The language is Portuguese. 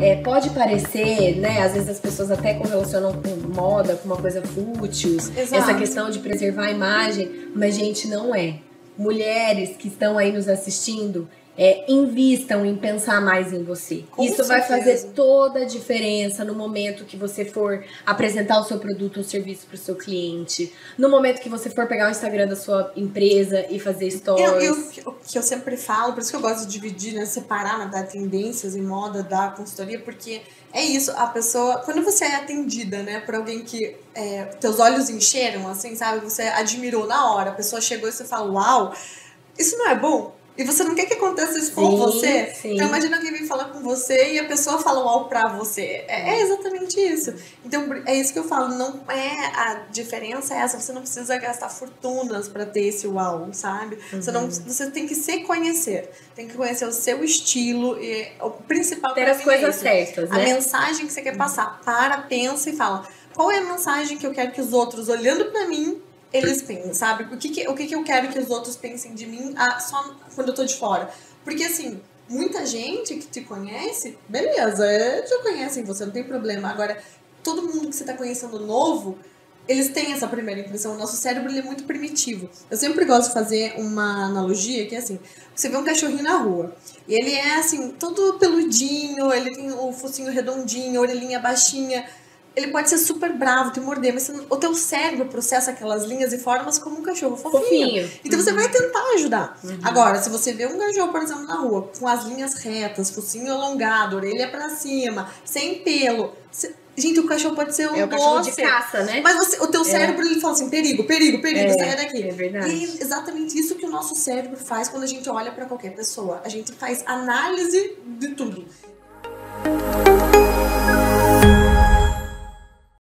pode parecer, né? Às vezes as pessoas até correlacionam com moda, com uma coisa fútil, essa questão de preservar a imagem, mas, gente, não é. Mulheres que estão aí nos assistindo, invistam em pensar mais em você. Isso vai fazer toda a diferença no momento que você for apresentar o seu produto ou serviço para o seu cliente, no momento que você for pegar o Instagram da sua empresa e fazer stories. O que eu sempre falo, por isso que eu gosto de dividir, né, separar, dar tendências em moda, da consultoria, porque é isso, a pessoa, quando você é atendida, né, por alguém que teus olhos encheram, assim, sabe, você admirou na hora, a pessoa chegou e você fala, uau, isso não é bom? E você não quer que aconteça isso com você? Sim. Então imagina alguém vem falar com você e a pessoa fala algo pra você. É exatamente isso. Então é isso que eu falo. Não é a diferença é essa. Você não precisa gastar fortunas pra ter esse uau, sabe? Você tem que se conhecer. Tem que conhecer o seu estilo. E o principal ter as coisas certas, né? A mensagem que você quer passar. Pensa e fala. Qual é a mensagem que eu quero que os outros, olhando pra mim, eles pensam, sabe? O que eu quero que os outros pensem de mim só quando eu tô de fora? Porque, assim, muita gente que te conhece, beleza, já conhecem você, não tem problema. Agora, todo mundo que você tá conhecendo novo, eles têm essa primeira impressão. O nosso cérebro, ele é muito primitivo. Eu sempre gosto de fazer uma analogia que é assim, você vê um cachorrinho na rua, e ele é, assim, todo peludinho, ele tem o focinho redondinho, a orelhinha baixinha. Ele pode ser super bravo, te morder, mas o teu cérebro processa aquelas linhas e formas como um cachorro fofinho. Então você vai tentar ajudar. Agora, se você vê um cachorro, por exemplo, na rua, com as linhas retas, focinho alongado, orelha pra cima, sem pelo... Gente, o cachorro pode ser um cachorro de caça, né? Mas o teu cérebro, ele fala assim, perigo, saia daqui. É verdade. E é exatamente isso que o nosso cérebro faz quando a gente olha pra qualquer pessoa. A gente faz análise de tudo.